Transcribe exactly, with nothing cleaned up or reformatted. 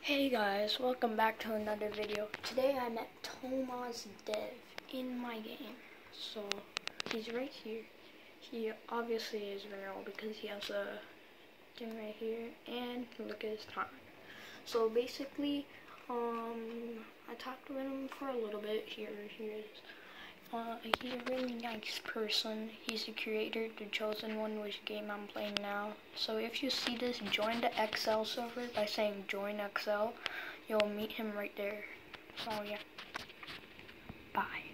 Hey guys, welcome back to another video. Today I met TomazDev in my game. So he's right here. He obviously is very old because he has a thing right here and look at his time. So basically, um I talked with him for a little bit. Here he is. Uh, he's a really nice person. He's the creator, the chosen one, which game I'm playing now. So if you see this, join the X L server by saying join X L. You'll meet him right there. So yeah. Bye.